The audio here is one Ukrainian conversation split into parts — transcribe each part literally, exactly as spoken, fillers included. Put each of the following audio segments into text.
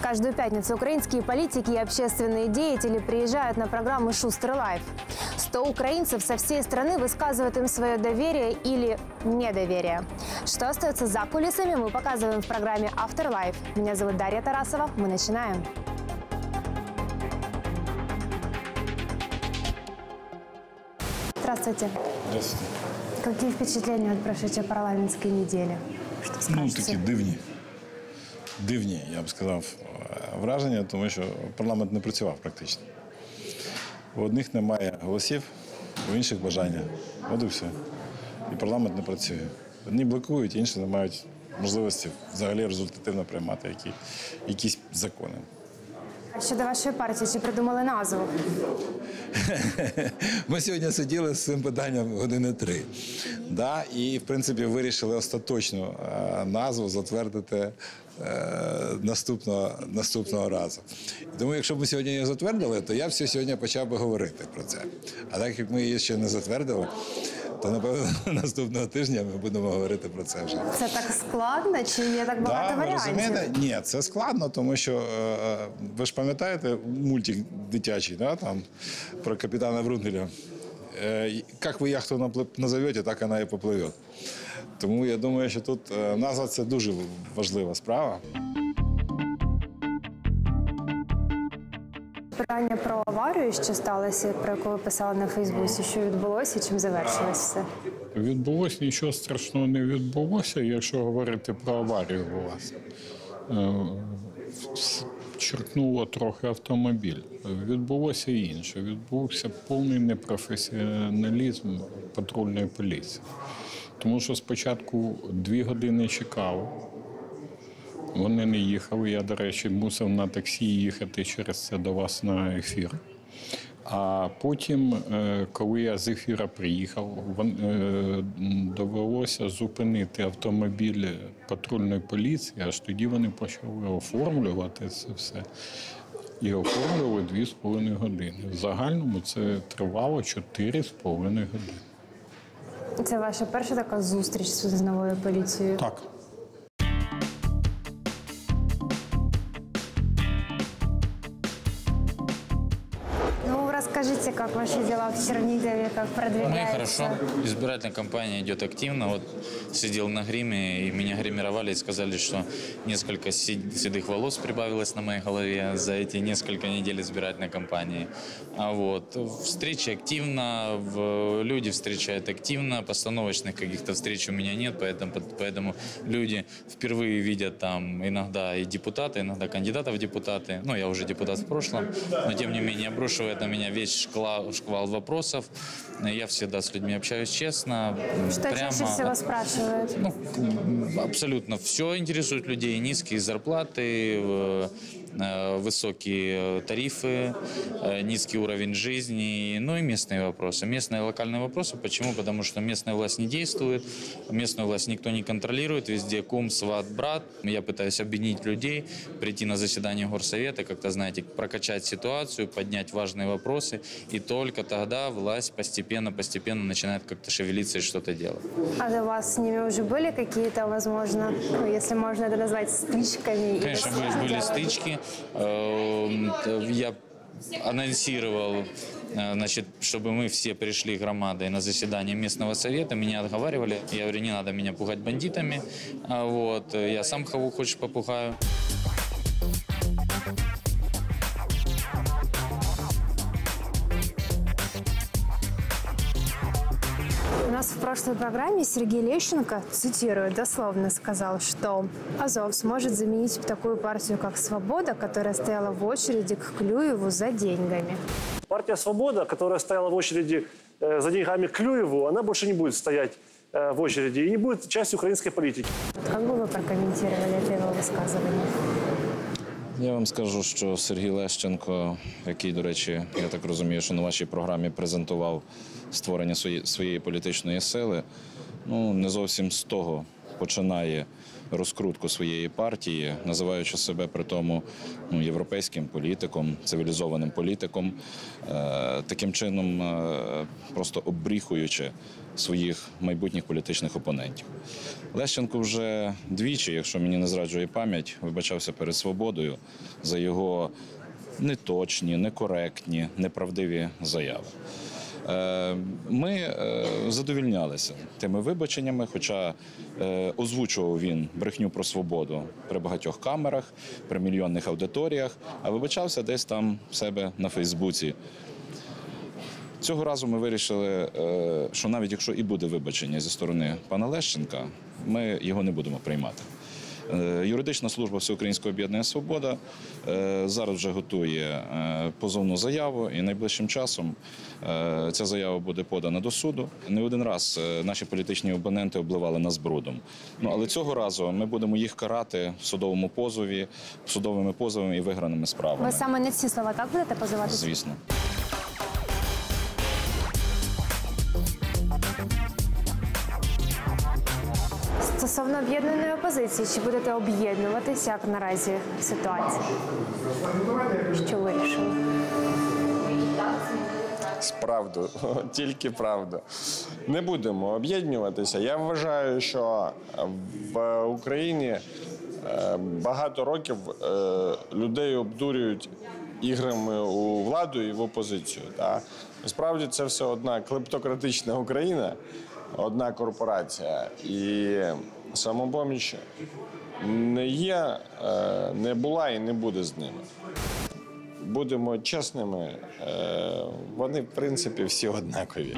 Каждую пятницу украинские политики и общественные деятели приезжают на программу «Шустер Лайф». Сто украинцев со всей страны высказывают им свое доверие или недоверие. Что остается за кулисами, мы показываем в программе «Автор Лайф». Меня зовут Дарья Тарасова. Мы начинаем. Здравствуйте. Здравствуйте. Какие впечатления от прошедшей парламентской недели? Что скажете? Ну, такі дивні. Дивні, я б сказав, враження, тому що парламент не працював практично. У одних немає голосів, у інших бажання. От і все. І парламент не працює. Одні блокують, інші не мають можливості взагалі результативно приймати які, якісь закони. А щодо вашої партії, чи придумали назву? Ми сьогодні сиділи з цим питанням години три. Да, і, в принципі, вирішили остаточну е, назву затвердити е, наступного, наступного разу. Тому, якщо б ми сьогодні її затвердили, то я б сьогодні почав би говорити про це. А так як ми її ще не затвердили, то, напевно, наступного тижня ми будемо говорити про це вже. Це так складно, чи є так багато да, варіантів? Розумієте? Ні, це складно, тому що, е, ви ж пам'ятаєте мультик дитячий, да, там, про капітана Врунгеля? Е, як ви яхту назовете, так вона і попливе. Тому я думаю, що тут е, назва – це дуже важлива справа. Питання про аварію, що сталося, про яку ви писали на Фейсбуці, що відбулося і чим завершилось все? Відбулося, нічого страшного не відбулося, якщо говорити про аварію у вас. Черкнуло трохи автомобіль. Відбулося інше. Відбувся повний непрофесіоналізм патрульної поліції. Тому що спочатку дві години чекав. Вони не їхали. Я, до речі, мусив на таксі їхати через це до вас на ефір. А потім, коли я з ефіра приїхав, довелося зупинити автомобіль патрульної поліції, аж тоді вони почали оформлювати це все. І оформлювали дві з половиною години. В загальному це тривало чотири з половиною години. Це ваша перша така зустріч з новою поліцією? Так. Расскажите, как ваши дела в Чернигове, как продвигаются? Мы хорошо. Избирательная кампания идет активно. Вот сидел на гриме, и меня гримировали и сказали, что несколько седых волос прибавилось на моей голове за эти несколько недель избирательной кампании. А вот встречи активно, люди встречают активно, постановочных каких-то встреч у меня нет, поэтому, поэтому люди впервые видят там иногда и депутата, иногда кандидата в депутаты. Ну, я уже депутат в прошлом, но тем не менее обрушивает на меня весь шквал, шквал вопросов. Я всегда с людьми общаюсь честно, Что прямо. чаще всего спрашивают? Ну, абсолютно все интересует людей. Низкие зарплаты, высокие тарифы, низкий уровень жизни, ну и местные вопросы. Местные локальные вопросы. Почему? Потому что местная власть не действует, местную власть никто не контролирует, везде кум, сват, брат. Я пытаюсь объединить людей, прийти на заседание горсовета, как-то, знаете, прокачать ситуацию, поднять важные вопросы, и только тогда власть постепенно-постепенно начинает как-то шевелиться и что-то делать. А у вас с ними уже были какие-то, возможно, ну, если можно это назвать, стычками? Конечно, были, были стычки. Я анонсировал, значит, чтобы мы все пришли громадой на заседание местного совета. Меня отговаривали. Я говорю, не надо меня пугать бандитами. Вот. Я сам кого хочешь попугаю. У нас в прошлой программе Сергей Лещенко, цитирую, дословно сказал, что Азов сможет заменить такую партию, как «Свобода», которая стояла в очереди к Клюеву за деньгами. Партия «Свобода», которая стояла в очереди э, за деньгами к Клюеву, она больше не будет стоять э, в очереди и не будет частью украинской политики. Как бы вы прокомментировали это его высказывание? Я вам скажу, що Сергій Лещенко, який, до речі, я так розумію, що на вашій програмі презентував створення своєї політичної сили, ну, не зовсім з того починає розкрутку своєї партії, називаючи себе при тому ну, європейським політиком, цивілізованим політиком, е, таким чином е, просто оббріхуючи своїх майбутніх політичних опонентів. Лещенко вже двічі, якщо мені не зраджує пам'ять, вибачався перед «Свободою» за його неточні, некоректні, неправдиві заяви. Ми задовільнялися тими вибаченнями, хоча озвучував він брехню про свободу при багатьох камерах, при мільйонних аудиторіях, а вибачався десь там в себе на Фейсбуці. Цього разу ми вирішили, що навіть якщо і буде вибачення зі сторони пана Лещенка, ми його не будемо приймати. Юридична служба Всеукраїнського об'єднання «Свобода» зараз вже готує позовну заяву, і найближчим часом ця заява буде подана до суду. Не один раз наші політичні опоненти обливали нас брудом. Ну, але цього разу ми будемо їх карати в судовому позові, судовими позовами і виграними справами. Ви саме на ці слова так будете позиватися? Звісно. Стосовно об'єднаної опозиції, чи будете об'єднуватися, як наразі ситуація? Що вирішили? Правду, тільки правду. Не будемо об'єднуватися. Я вважаю, що в Україні багато років людей обдурюють іграми у владу і в опозицію. Насправді це все одна клептократична Україна, одна корпорація. І «Самопоміч» не є, не була і не буде з ними. Будемо чесними, вони, в принципі, всі однакові.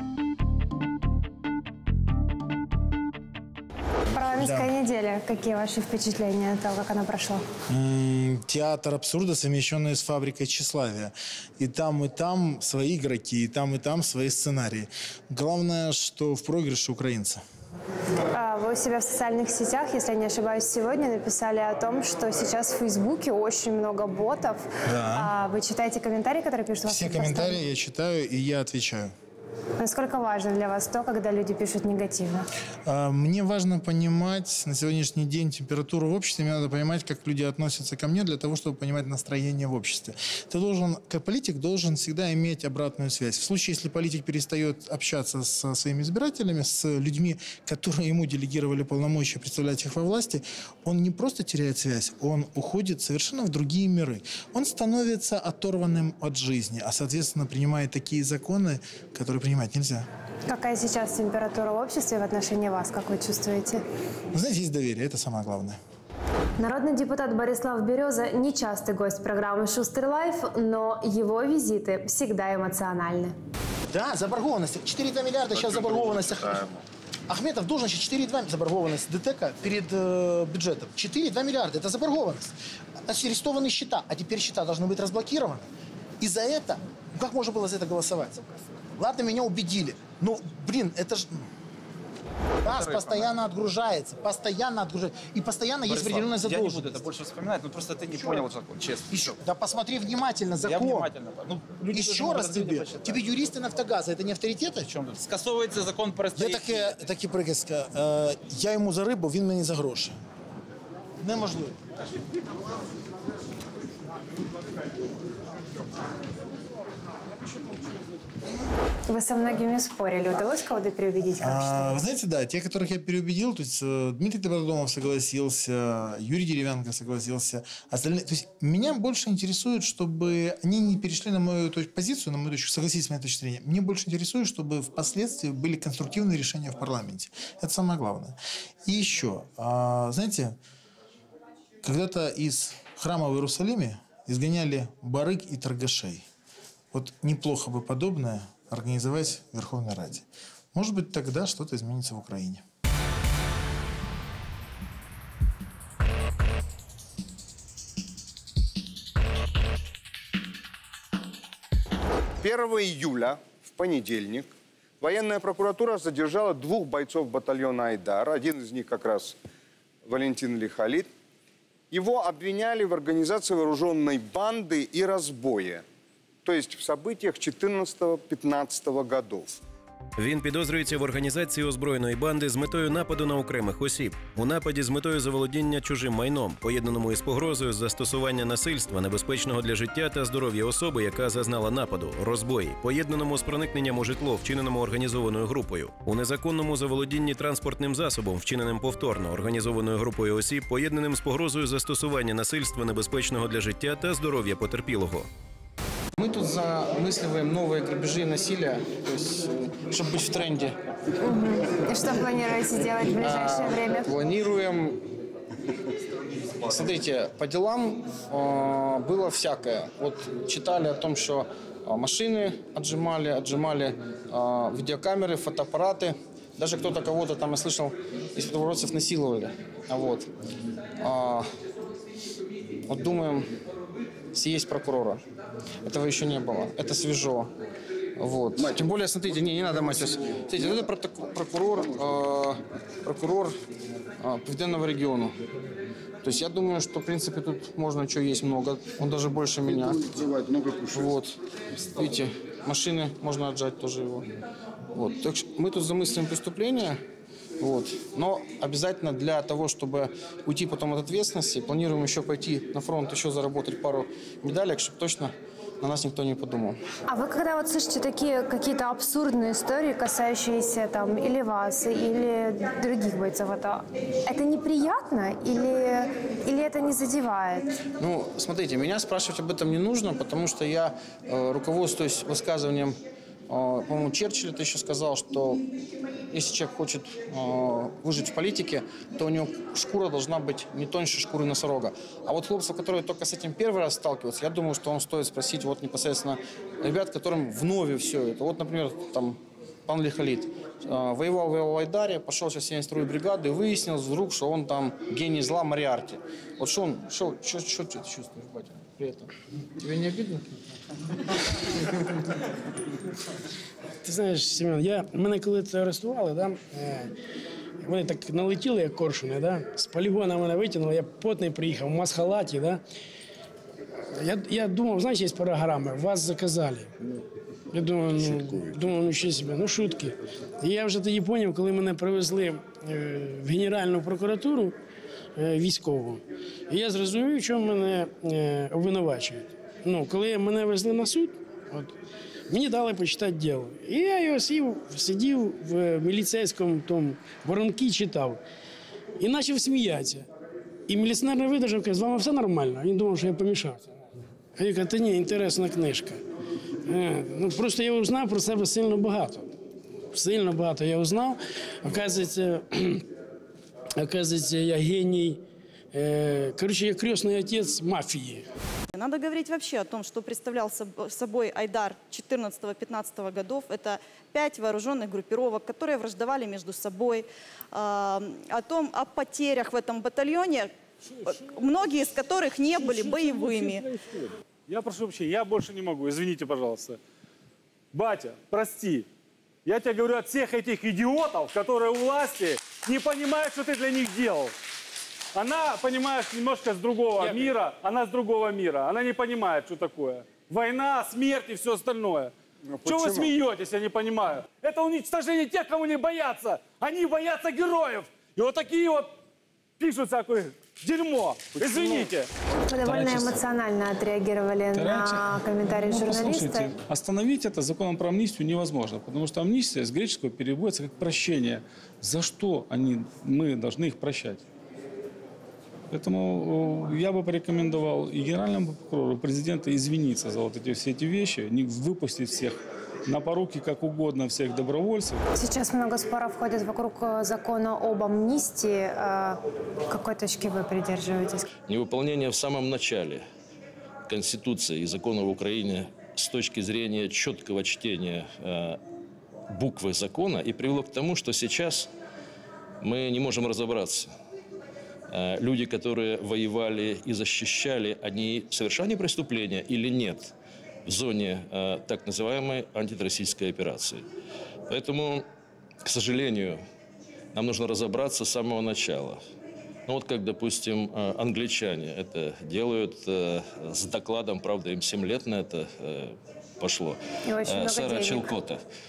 Парламентская да. неделя. Какие ваши впечатления от того, как она прошла? Театр абсурда, совмещенный с фабрикой тщеславия. И там, и там свои игроки, и там, и там свои сценарии. Главное, что в проигрыше украинцы. Вы у себя в социальных сетях, если я не ошибаюсь, сегодня написали о том, что сейчас в Фейсбуке очень много ботов. Да. Вы читаете комментарии, которые пишут? Все комментарии я читаю, и я отвечаю. Насколько важно для вас то, когда люди пишут негативно? Мне важно понимать на сегодняшний день температуру в обществе. Мне надо понимать, как люди относятся ко мне, для того, чтобы понимать настроение в обществе. Ты должен, как политик, должен всегда иметь обратную связь. В случае, если политик перестает общаться со своими избирателями, с людьми, которые ему делегировали полномочия представлять их во власти, он не просто теряет связь, он уходит совершенно в другие миры. Он становится оторванным от жизни, а, соответственно, принимает такие законы, которые принимать нельзя. Какая сейчас температура в обществе в отношении вас, как вы чувствуете? Вы знаете, есть доверие, это самое главное. Народный депутат Борислав Береза – нечастый гость программы «Шустрый лайф», но его визиты всегда эмоциональны. Да, заборгованность. четыре и два миллиарда сейчас заборгованность. Ахметов должен еще четыре и два заборгованность ДТЭКа перед э, бюджетом. четыре и два миллиарда – это заборгованность. Арестованы счета, а теперь счета должны быть разблокированы. И за это, ну как можно было за это голосовать? Ладно, меня убедили. Ну, блин, это же... Газ постоянно отгружается, постоянно отгружается. И постоянно есть определенная задолженность. Я не буду это больше вспоминать, но просто ты не Еще понял закон, честно. Еще. Да посмотри внимательно закон. Я внимательно. Ну, Еще раз тебе. Тебе юристы «Нафтогаза» это не авторитеты? В чем тут? Скасовывается закон про Є таке, такі приказки. Е, я йому за рибу, він мені за гроші. Неможливо. Вы со многими спорили. Удалось кого-то переубедить? Как А, вы знаете, да, те, которых я переубедил, то есть э, Дмитрий Добродомов согласился, Юрий Деревянко согласился, остальные, то есть меня больше интересует, чтобы они не перешли на мою точку, позицию, на мою точку, согласились с моей точки зрения. Мне больше интересует, чтобы впоследствии были конструктивные решения в парламенте. Это самое главное. И еще, а, знаете, когда-то из храма в Иерусалиме изгоняли барыг и торгашей. Вот неплохо бы подобное организовать в Верховной Раде. Может быть, тогда что-то изменится в Украине. первого июля, в понедельник, военная прокуратура задержала двух бойцов батальона «Айдар». Один из них как раз Валентин Лихалит. Его обвиняли в организации вооруженной банды и разбое. То есть в событиях четырнадцатого-пятнадцатого годов. Він підозрюється в організації озброєної банди з метою нападу на окремих осіб. У нападі з метою заволодіння чужим майном, поєднаному із погрозою застосування насильства, небезпечного для життя та здоров'я особи, яка зазнала нападу, розбої, поєднаному з проникненням у житло, вчиненому організованою групою, у незаконному заволодінні транспортним засобом, вчиненим повторно організованою групою осіб, поєднаним з погрозою застосування насильства, небезпечного для життя та здоров'я потерпілого. Мы тут замысливаем новые грабежи и насилие, то есть, чтобы быть в тренде. Угу. И что планируете делать в ближайшее а, время? Планируем... Смотрите, по делам э, было всякое. Вот читали о том, что машины отжимали, отжимали э, видеокамеры, фотоаппараты. Даже кто-то кого-то там, я слышал, из петрогорцев насиловали. Вот. А, вот думаем съесть прокурора. Этого еще не было. Это свежо. Вот. Тем более, смотрите, не, не надо мать. Смотрите, это прокурор, э, прокурор э, Південного региона. То есть я думаю, что, в принципе, тут можно что есть много. Он даже больше меня. Вот. Видите, машины можно отжать тоже его. Вот. Так что мы тут замыслим преступление. Вот. Но обязательно для того, чтобы уйти потом от ответственности, планируем еще пойти на фронт, еще заработать пару медалек, чтобы точно на нас никто не подумал. А вы когда вот слышите такие какие-то абсурдные истории, касающиеся там или вас, или других бойцов, это, это неприятно или, или это не задевает? Ну, смотрите, меня спрашивать об этом не нужно, потому что я э, руководствуюсь высказыванием, э, по-моему, Черчилль это еще сказал, что если человек хочет э, выжить в политике, то у него шкура должна быть не тоньше шкуры носорога. А вот хлопцев, которые только с этим первый раз сталкиваются, я думаю, что вам стоит спросить вот непосредственно ребят, которым вновь все это. Вот, например, там пан Лихалит э, воевал в Айдаре, пошел сейчас в семьдесят вторую бригаду и выяснил вдруг, что он там гений зла Мориарти. Вот что он, что, что, что ты чувствуешь, батя, при этом? Тебе не обидно? Ти знаєш, Семен, я, мене коли це арестували, да, вони так налетіли, як коршуни, да, з полігона мене витягнули, я потний приїхав, в масхалаті, да. Я, я думав, знаєш, є програми, вас заказали. Я думав, ну, думав, ну що себе, ну шутки. І я вже тоді зрозумів, коли мене привезли в Генеральну прокуратуру військову, і я зрозумів, що мене обвинувачують. Ну, коли мене везли на суд, от, мені дали почитати діло. І я його сів, сидів в міліцейському тому воронки, читав. І почав сміятися. І міліціонер не видержав, каже, з вами все нормально. Він думав, що я помішався. А я кажу, та ні, інтересна книжка. Ну, просто я узнав про себе сильно багато. Сильно багато я узнав. Оказується, оказується, я геній. Короче, я крестный отец мафии. Надо говорить вообще о том, что представлял собой Айдар четырнадцатого-пятнадцатого годов. Это пять вооруженных группировок, которые враждовали между собой. О том, о потерях в этом батальоне, многие из которых не были боевыми. Я прошу вообще, я больше не могу, извините, пожалуйста. Батя, прости. Я тебе говорю от всех этих идиотов, которые у власти, не понимают, что ты для них делал. Она, понимаешь, немножко с другого я... мира, она с другого мира. Она не понимает, что такое. Война, смерть и все остальное. Ну, что вы смеетесь, я не понимаю. Это уничтожение тех, кого не боятся. Они боятся героев. И вот такие вот пишут всякое дерьмо. Почему? Извините. Вы довольно эмоционально отреагировали Короче, на комментарии ну, журналиста. Послушайте, остановить это законом про амнистию невозможно, потому что амнистия с греческого переводится как прощение. За что они, мы должны их прощать? Поэтому я бы порекомендовал и генеральному прокурору, и президенту извиниться за вот эти все эти вещи, не выпустить всех на поруки как угодно, всех добровольцев. Сейчас много споров ходит вокруг закона об амнистии. К какой точке вы придерживаетесь? Невыполнение в самом начале Конституции и закона в Украине с точки зрения четкого чтения э, буквы закона и привело к тому, что сейчас мы не можем разобраться. Люди, которые воевали и защищали, они совершали преступления или нет в зоне э, так называемой антитеррористической операции. Поэтому, к сожалению, нам нужно разобраться с самого начала. Ну вот как, допустим, англичане это делают э, с докладом, правда, им семь лет на это э, пошло. И очень много Сара денег. Челкота.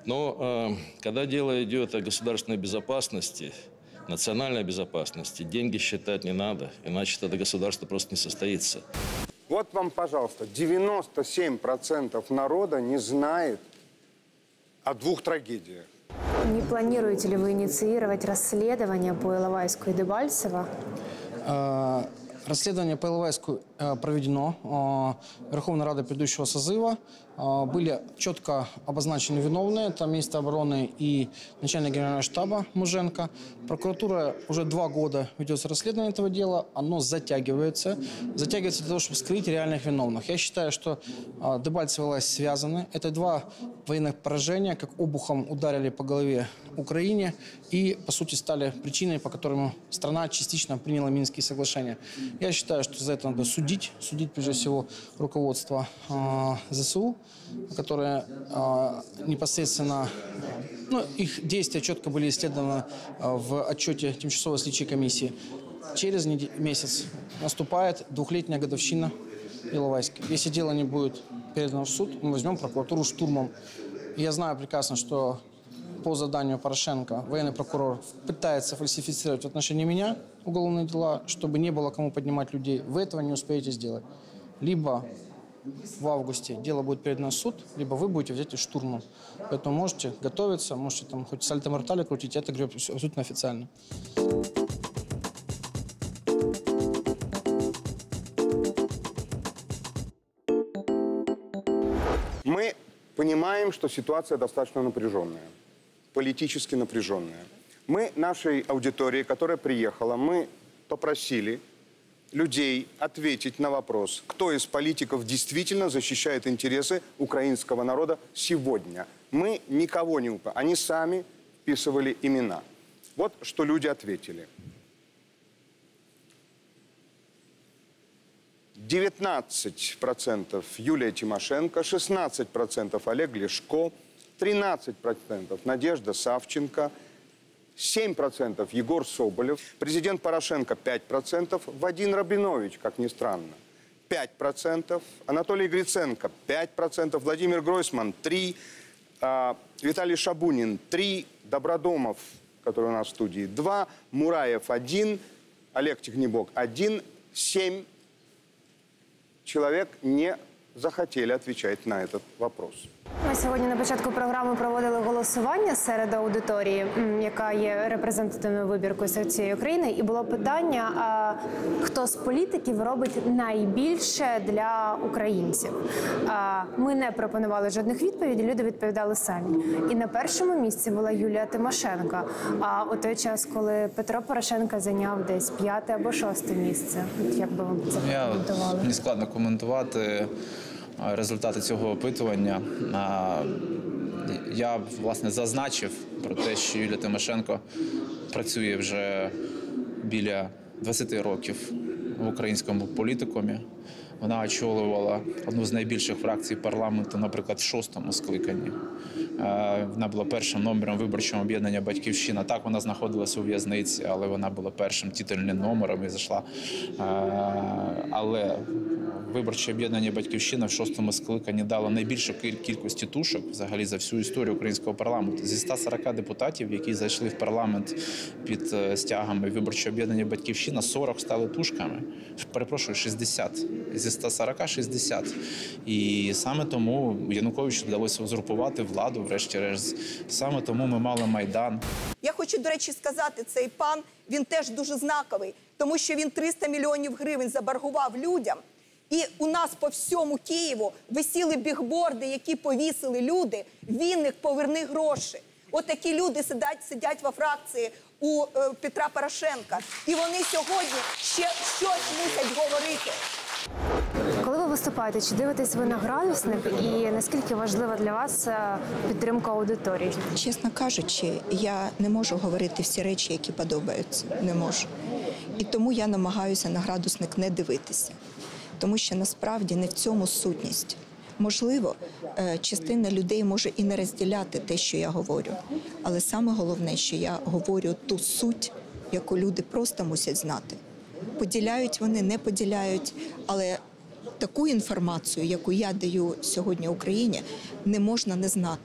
Но э, когда дело идет о государственной безопасности, национальной безопасности, деньги считать не надо, иначе тогда государство просто не состоится. Вот вам, пожалуйста, девяносто семь процентов народа не знает о двух трагедиях. Не планируете ли вы инициировать расследование по Иловайску и Дебальцево? Расследование по Иловайску проведено. Верховной Радой предыдущего созыва были четко обозначены виновные. Это министр обороны и начальник генерального штаба Муженко. Прокуратура уже два года ведет расследование этого дела. Оно затягивается. Затягивается для того, чтобы скрыть реальных виновных. Я считаю, что Дебальцево и Иловайск связаны. Это два военных поражения, как обухом ударили по голове Украине и, по сути, стали причиной, по которым страна частично приняла Минские соглашения. Я считаю, что за это надо судить. Судить, прежде всего, руководство э, ЗСУ, которое э, непосредственно... Ну, их действия четко были исследованы э, в отчете Тимчасовой следчей комиссии. Через месяц наступает двухлетняя годовщина Иловайска. Если дело не будет передано в суд, мы возьмем прокуратуру штурмом. И я знаю прекрасно, что по заданию Порошенко военный прокурор пытается фальсифицировать в отношении меня уголовные дела, чтобы не было кому поднимать людей. Вы этого не успеете сделать. Либо в августе дело будет передано в суд, либо вы будете взяты штурмом. Поэтому можете готовиться, можете там хоть сальто-мортале крутить, это, говорю, абсолютно официально. Мы понимаем, что ситуация достаточно напряженная, политически напряженная. Мы нашей аудитории, которая приехала, мы попросили людей ответить на вопрос, кто из политиков действительно защищает интересы украинского народа сегодня. Мы никого не упомянули, они сами вписывали имена. Вот что люди ответили. девятнадцать процентов Юлия Тимошенко, шестнадцать процентов Олег Ляшко, тринадцать процентов Надежда Савченко, семь процентов Егор Соболев, президент Порошенко пять процентов, Вадим Рабинович, как ни странно, пять процентов, Анатолий Гриценко пять процентов, Владимир Гройсман три процента, Виталий Шабунин три процента, Добродомов, который у нас в студии, два процента, Мураев один процент, Олег Тягнебок один процент, семь процентов человек не захотели отвечать на этот вопрос. Ми сьогодні на початку програми проводили голосування серед аудиторії, яка є репрезентативною вибіркою серед цієї України, і було питання, а, хто з політиків робить найбільше для українців. А, ми не пропонували жодних відповідей, люди відповідали самі. І на першому місці була Юлія Тимошенко, а у той час, коли Петро Порошенко зайняв десь п'яте або шосте місце. Як би ви це коментували? Мені складно коментувати результати цього опитування. Я, власне, зазначив про те, що Юлія Тимошенко працює вже біля двадцяти років в українському політикумі. Вона очолювала одну з найбільших фракцій парламенту, наприклад, в шостому скликанні. Вона була першим номером виборчого об'єднання «Батьківщина». Так, вона знаходилася у в'язниці, але вона була першим титульним номером і зайшла. Але виборче об'єднання «Батьківщина» в шостому скликанні дало найбільшу кількість тітушок взагалі за всю історію українського парламенту. Зі ста сорока депутатів, які зайшли в парламент під стягами виборчого об'єднання «Батьківщина», сорок стали тушками. Перепрошую, шістдесят. Зі ста сорока – шістдесят. І саме тому Януковичу вдалося узурпувати владу, врешті-решт. Саме тому ми мали Майдан. Я хочу, до речі, сказати, цей пан, він теж дуже знаковий, тому що він триста мільйонів гривень заборгував людям. І у нас по всьому Києву висіли бігборди, які повісили люди. Вінник, поверни гроші. От такі люди сидять, сидять во фракції у е, Петра Порошенка. І вони сьогодні ще щось мусять говорити. Коли ви виступаєте, чи дивитесь ви на градусник і наскільки важлива для вас підтримка аудиторії? Чесно кажучи, я не можу говорити всі речі, які подобаються. Не можу. І тому я намагаюся на градусник не дивитися. Тому що насправді не в цьому сутність. Можливо, частина людей може і не розділяти те, що я говорю. Але саме головне, що я говорю ту суть, яку люди просто мусять знати. Поділяють вони, не поділяють, але таку інформацію, яку я даю сьогодні Україні, не можна не знати.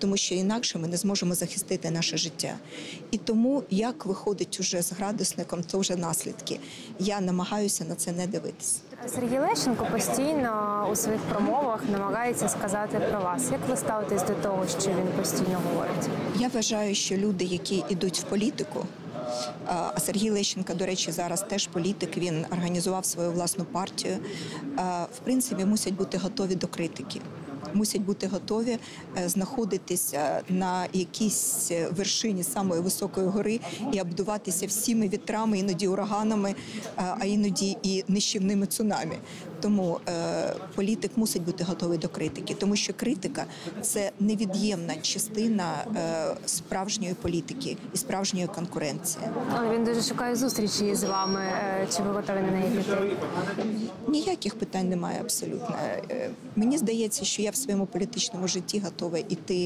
тому що інакше ми не зможемо захистити наше життя. І тому, як виходить уже з градусником, це вже наслідки. Я намагаюся на це не дивитися. Сергій Лещенко постійно у своїх промовах намагається сказати про вас. Як ви ставитесь до того, що він постійно говорить? Я вважаю, що люди, які йдуть в політику, а Сергій Лещенко, до речі, зараз теж політик, він організував свою власну партію, в принципі, мусять бути готові до критики. Мусять бути готові знаходитися на якійсь вершині самої високої гори і обдуватися всіми вітрами, іноді ураганами, а іноді і нищівними цунамі. Тому е, політик мусить бути готовий до критики, тому що критика – це невід'ємна частина е, справжньої політики і справжньої конкуренції. Але він дуже шукає зустрічі з вами. Чи ви готові на неї піти? Ніяких питань немає абсолютно. Е, мені здається, що я в своєму політичному житті готова йти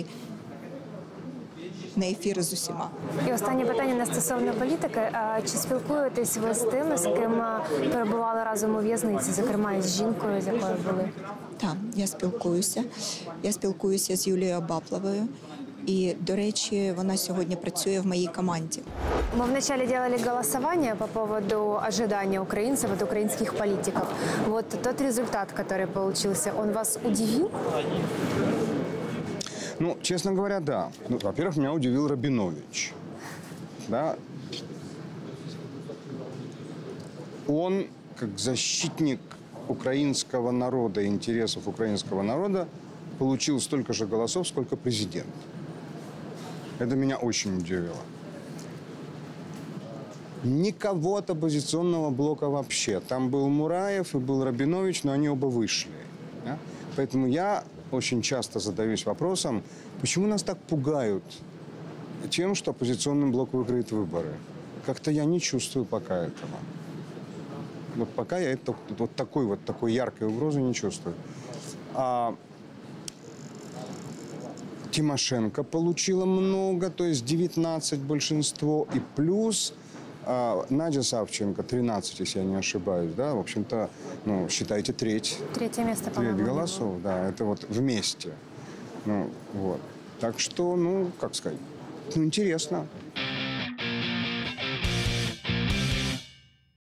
на ефіри з усіма. І останнє питання не стосовно політики. Чи спілкуєтесь ви з тими, з ким перебували разом у в'язниці, зокрема із жінкою, з якою були? Так, я спілкуюся. Я спілкуюся з Юлією Абапловою. І, до речі, вона сьогодні працює в моїй команді. Мы вначале делали голосование по поводу ожидания украинцев от украинских политиков. Вот тот результат, который получился, он вас удивил? Ну, честно говоря, да. Ну, во-первых, меня удивил Рабинович. Да. Он, как защитник украинского народа, интересов украинского народа, получил столько же голосов, сколько президент. Это меня очень удивило. Никого от оппозиционного блока вообще. Там был Мураев и был Рабинович, но они оба вышли. Да? Поэтому я очень часто задаюсь вопросом, почему нас так пугают тем, что оппозиционный блок выиграет выборы. Как-то я не чувствую пока этого. Вот пока я это, вот такой вот такой яркой угрозы не чувствую. А Тимошенко получила много, то есть девятнадцать большинство, и плюс а, Надя Савченко тринадцать, если я не ошибаюсь, да, в общем-то, ну, считайте, треть. Третье место, Треть по-моему. голосов, да, это вот вместе. Ну, вот. Так что, ну, как сказать, ну, интересно.